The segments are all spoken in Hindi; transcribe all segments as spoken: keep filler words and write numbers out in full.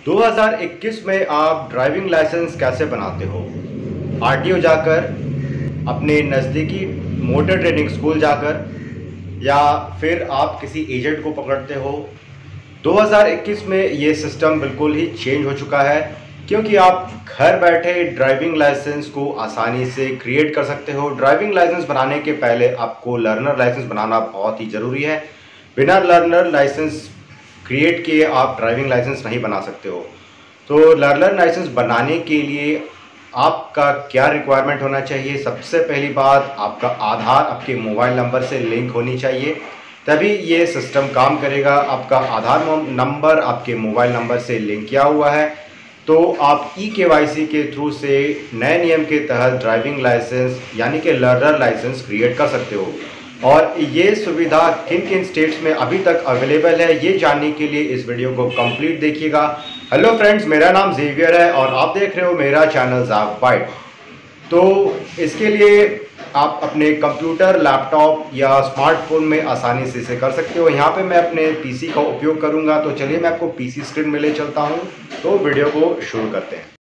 दो हज़ार इक्कीस में आप ड्राइविंग लाइसेंस कैसे बनाते हो? आरटीओ जाकर, अपने नज़दीकी मोटर ट्रेनिंग स्कूल जाकर, या फिर आप किसी एजेंट को पकड़ते हो। दो हज़ार इक्कीस में ये सिस्टम बिल्कुल ही चेंज हो चुका है, क्योंकि आप घर बैठे ड्राइविंग लाइसेंस को आसानी से क्रिएट कर सकते हो। ड्राइविंग लाइसेंस बनाने के पहले आपको लर्नर लाइसेंस बनाना बहुत ही ज़रूरी है। बिना लर्नर लाइसेंस क्रिएट किए आप ड्राइविंग लाइसेंस नहीं बना सकते हो। तो लर्नर लाइसेंस बनाने के लिए आपका क्या रिक्वायरमेंट होना चाहिए? सबसे पहली बात, आपका आधार आपके मोबाइल नंबर से लिंक होनी चाहिए, तभी ये सिस्टम काम करेगा। आपका आधार नंबर आपके मोबाइल नंबर से लिंक किया हुआ है तो आप ई केवाईसी के थ्रू से नए नियम के तहत ड्राइविंग लाइसेंस यानी कि लर्नर लाइसेंस क्रिएट कर सकते हो। और ये सुविधा किन किन स्टेट्स में अभी तक अवेलेबल है, ये जानने के लिए इस वीडियो को कंप्लीट देखिएगा। हेलो फ्रेंड्स, मेरा नाम जेवियर है और आप देख रहे हो मेरा चैनल ज़ाप बाइट। तो इसके लिए आप अपने कंप्यूटर, लैपटॉप या स्मार्टफोन में आसानी से इसे कर सकते हो। यहाँ पे मैं अपने पीसी का उपयोग करूँगा, तो चलिए मैं आपको पीसी स्क्रीन में ले चलता हूँ। तो वीडियो को शुरू करते हैं।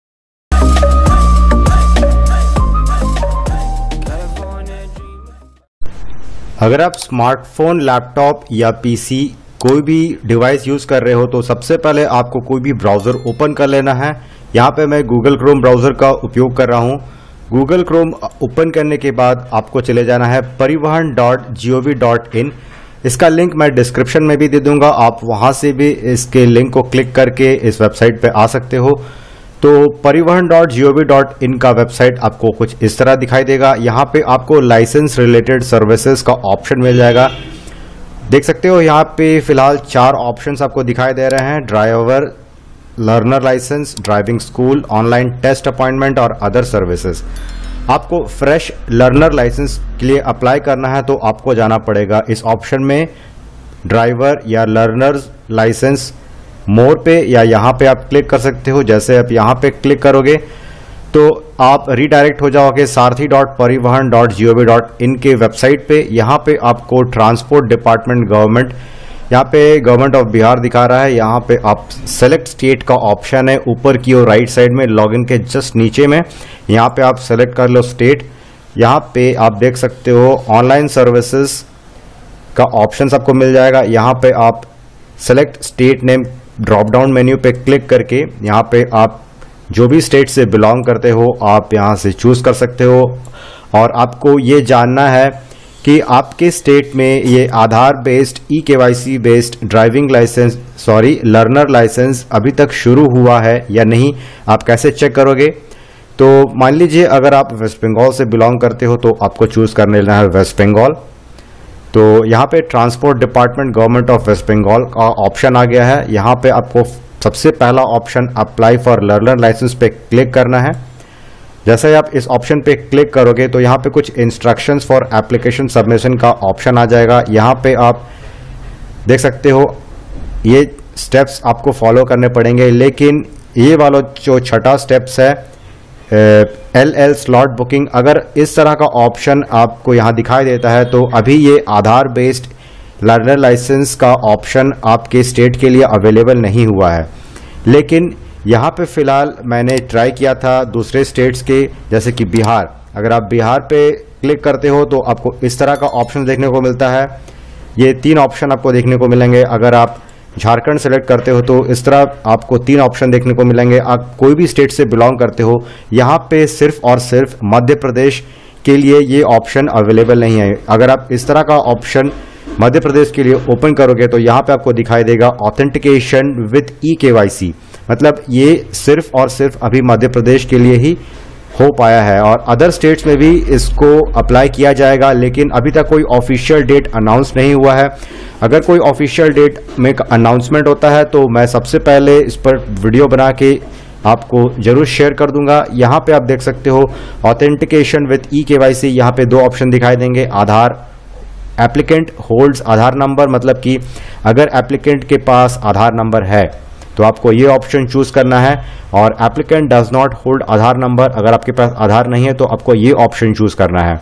अगर आप स्मार्टफोन, लैपटॉप या पीसी कोई भी डिवाइस यूज कर रहे हो तो सबसे पहले आपको कोई भी ब्राउजर ओपन कर लेना है। यहाँ पे मैं गूगल क्रोम ब्राउजर का उपयोग कर रहा हूँ। गूगल क्रोम ओपन करने के बाद आपको चले जाना है Parivahan dot G O V dot in. इसका लिंक मैं डिस्क्रिप्शन में भी दे दूंगा, आप वहां से भी इसके लिंक को क्लिक करके इस वेबसाइट पे आ सकते हो। तो Parivahan dot G O V dot in का वेबसाइट आपको कुछ इस तरह दिखाई देगा। यहाँ पे आपको लाइसेंस रिलेटेड सर्विसेज का ऑप्शन मिल जाएगा। देख सकते हो यहाँ पे फिलहाल चार ऑप्शंस आपको दिखाई दे रहे हैं: driver, learner licence, driving school, online test appointment और अदर सर्विसेज। आपको फ्रेश लर्नर लाइसेंस के लिए अप्लाई करना है तो आपको जाना पड़ेगा इस ऑप्शन में ड्राइवर या लर्नर लाइसेंस मोर पे, या यहाँ पे आप क्लिक कर सकते हो। जैसे आप यहाँ पे क्लिक करोगे तो आप रिडायरेक्ट हो जाओगे Sarathi dot Parivahan dot G O V dot in के वेबसाइट पे। यहाँ पे आपको ट्रांसपोर्ट डिपार्टमेंट गवर्नमेंट, यहाँ पे गवर्नमेंट ऑफ बिहार दिखा रहा है। यहाँ पे आप सेलेक्ट स्टेट का ऑप्शन है ऊपर की और राइट साइड में लॉगिन के जस्ट नीचे में। यहाँ पे आप सेलेक्ट कर लो स्टेट। यहाँ पे आप देख सकते हो ऑनलाइन सर्विसेज का ऑप्शन आपको मिल जाएगा। यहाँ पे आप select state name drop down menu पे क्लिक करके यहाँ पे आप जो भी स्टेट से बिलोंग करते हो आप यहाँ से चूज कर सकते हो। और आपको ये जानना है कि आपके स्टेट में ये Aadhaar based e KYC based driving licence sorry learner licence अभी तक शुरू हुआ है या नहीं, आप कैसे चेक करोगे? तो मान लीजिए अगर आप वेस्ट बंगाल से बिलोंग करते हो तो आपको चूज करने लेना है वेस्ट बंगाल। तो यहाँ पे transport department government of west Bengal का ऑप्शन आ गया है। यहाँ पे आपको सबसे पहला option apply for learner licence पे क्लिक करना है। जैसे ही आप इस ऑप्शन पे क्लिक करोगे तो यहाँ पे कुछ इंस्ट्रक्शंस फॉर एप्लीकेशन सबमिशन का ऑप्शन आ जाएगा। यहाँ पे आप देख सकते हो ये स्टेप्स आपको फॉलो करने पड़ेंगे, लेकिन ये वाला जो छठा स्टेप्स है एल एल स्लॉट बुकिंग, अगर इस तरह का ऑप्शन आपको यहाँ दिखाई देता है तो अभी ये आधार बेस्ड लर्नर लाइसेंस का ऑप्शन आपके स्टेट के लिए अवेलेबल नहीं हुआ है। लेकिन यहाँ पे फिलहाल मैंने ट्राई किया था दूसरे स्टेट्स के, जैसे कि बिहार। अगर आप बिहार पे क्लिक करते हो तो आपको इस तरह का ऑप्शन देखने को मिलता है। ये तीन ऑप्शन आपको देखने को मिलेंगे। अगर आप झारखंड सेलेक्ट करते हो तो इस तरह आपको तीन ऑप्शन देखने को मिलेंगे। आप कोई भी स्टेट से बिलोंग करते हो, यहाँ पे सिर्फ और सिर्फ मध्य प्रदेश के लिए ये ऑप्शन अवेलेबल नहीं है। अगर आप इस तरह का ऑप्शन मध्य प्रदेश के लिए ओपन करोगे तो यहाँ पे आपको दिखाई देगा ऑथेंटिकेशन विथ ई केवाईसी, मतलब ये सिर्फ और सिर्फ अभी मध्य प्रदेश के लिए ही हो पाया है और अदर स्टेट्स में भी इसको अप्लाई किया जाएगा, लेकिन अभी तक कोई ऑफिशियल डेट अनाउंस नहीं हुआ है। अगर कोई ऑफिशियल डेट में अनाउंसमेंट होता है तो मैं सबसे पहले इस पर वीडियो बना के आपको जरूर शेयर कर दूंगा। यहाँ पे आप देख सकते हो ऑथेंटिकेशन विथ ई केवाईसी, यहाँ पे दो ऑप्शन दिखाई देंगे। Aadhaar applicant holds Aadhaar number, मतलब कि अगर एप्लीकेंट के पास आधार नंबर है तो आपको ये ऑप्शन चूज करना है, और applicant does not hold Aadhaar number, अगर आपके पास आधार नहीं है तो आपको ये ऑप्शन चूज करना है।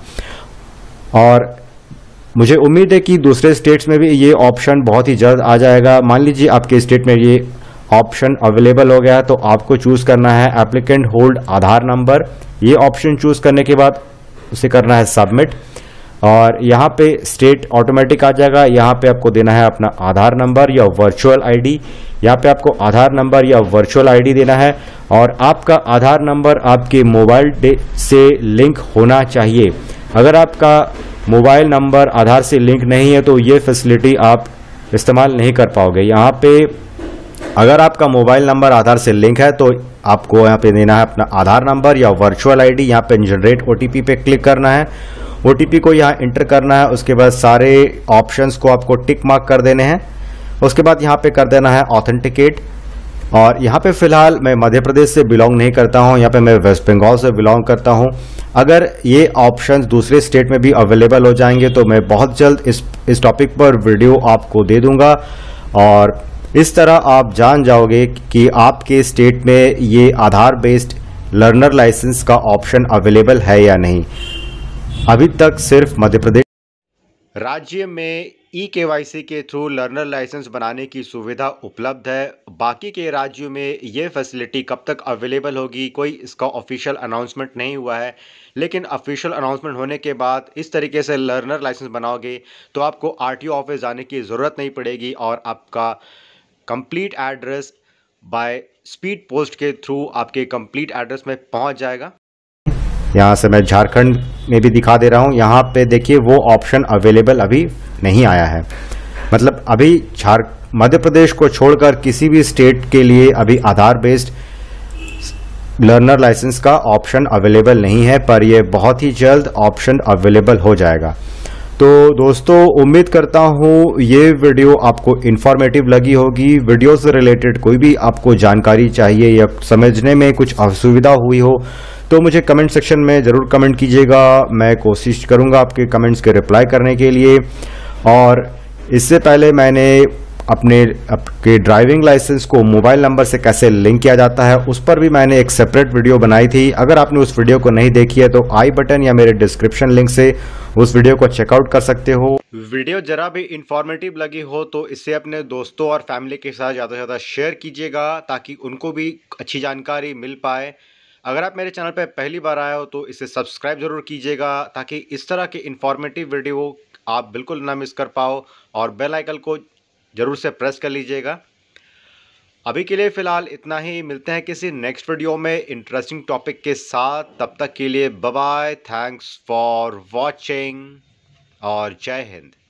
और मुझे उम्मीद है कि दूसरे स्टेट्स में भी ये ऑप्शन बहुत ही जल्द आ जाएगा। मान लीजिए आपके स्टेट में ये ऑप्शन अवेलेबल हो गया है, तो आपको चूज करना है एप्लीकेंट होल्ड आधार नंबर। ये ऑप्शन चूज करने के बाद उसे करना है सबमिट, और यहाँ पे स्टेट ऑटोमेटिक आ जाएगा। यहाँ पे आपको देना है अपना आधार नंबर या वर्चुअल आईडी। यहाँ पे आपको आधार नंबर या वर्चुअल आईडी देना है, और आपका आधार नंबर आपके मोबाइल से लिंक होना चाहिए। अगर आपका मोबाइल नंबर आधार से लिंक नहीं है तो ये फैसिलिटी आप इस्तेमाल नहीं कर पाओगे। यहाँ पे अगर आपका मोबाइल नंबर आधार से लिंक है तो आपको यहाँ पे देना है अपना आधार नंबर या वर्चुअल आईडी। यहाँ पे जनरेट ओटीपी पे क्लिक करना है, ओटीपी को यहाँ इंटर करना है। उसके बाद सारे ऑप्शंस को आपको टिक मार्क कर देने हैं। उसके बाद यहाँ पे कर देना है ऑथेंटिकेट। और यहाँ पे फिलहाल मैं मध्य प्रदेश से बिलोंग नहीं करता हूँ, यहाँ पे मैं वेस्ट बंगाल से बिलोंग करता हूँ। अगर ये ऑप्शंस दूसरे स्टेट में भी अवेलेबल हो जाएंगे तो मैं बहुत जल्द इस इस टॉपिक पर वीडियो आपको दे दूंगा, और इस तरह आप जान जाओगे कि आपके स्टेट में ये आधार बेस्ड लर्नर लाइसेंस का ऑप्शन अवेलेबल है या नहीं। अभी तक सिर्फ मध्य प्रदेश राज्य में ई केवाईसी के थ्रू लर्नर लाइसेंस बनाने की सुविधा उपलब्ध है। बाकी के राज्यों में ये फैसिलिटी कब तक अवेलेबल होगी, कोई इसका ऑफिशियल अनाउंसमेंट नहीं हुआ है। लेकिन ऑफिशियल अनाउंसमेंट होने के बाद इस तरीके से लर्नर लाइसेंस बनाओगे तो आपको आरटीओ ऑफिस जाने की ज़रूरत नहीं पड़ेगी, और आपका complete address by speed post के थ्रू आपके कंप्लीट एड्रेस में पहुंच जाएगा। यहाँ से मैं झारखंड में भी दिखा दे रहा हूँ। यहाँ पे देखिए वो ऑप्शन अवेलेबल अभी नहीं आया है, मतलब अभी झार मध्य प्रदेश को छोड़कर किसी भी स्टेट के लिए अभी आधार बेस्ड लर्नर लाइसेंस का ऑप्शन अवेलेबल नहीं है, पर यह बहुत ही जल्द ऑप्शन अवेलेबल हो जाएगा। तो दोस्तों, उम्मीद करता हूँ ये वीडियो आपको इन्फॉर्मेटिव लगी होगी। वीडियो से रिलेटेड कोई भी आपको जानकारी चाहिए या समझने में कुछ असुविधा हुई हो तो मुझे कमेंट सेक्शन में ज़रूर कमेंट कीजिएगा। मैं कोशिश करूँगा आपके कमेंट्स के रिप्लाई करने के लिए। और इससे पहले मैंने अपने आपके ड्राइविंग लाइसेंस को मोबाइल नंबर से कैसे लिंक किया जाता है उस पर भी मैंने एक सेपरेट वीडियो बनाई थी। अगर आपने उस वीडियो को नहीं देखी है तो आई बटन या मेरे डिस्क्रिप्शन लिंक से उस वीडियो को चेकआउट कर सकते हो। वीडियो जरा भी इंफॉर्मेटिव लगी हो तो इसे अपने दोस्तों और फैमिली के साथ ज़्यादा से ज़्यादा शेयर कीजिएगा ताकि उनको भी अच्छी जानकारी मिल पाए। अगर आप मेरे चैनल पर पहली बार आए हो तो इसे सब्सक्राइब जरूर कीजिएगा ताकि इस तरह के इंफॉर्मेटिव वीडियो आप बिल्कुल ना मिस कर पाओ, और बेल आइकन को जरूर से प्रेस कर लीजिएगा। अभी के लिए फ़िलहाल इतना ही, मिलते हैं किसी नेक्स्ट वीडियो में इंटरेस्टिंग टॉपिक के साथ। तब तक के लिए bye bye, thanks for watching और जय हिंद।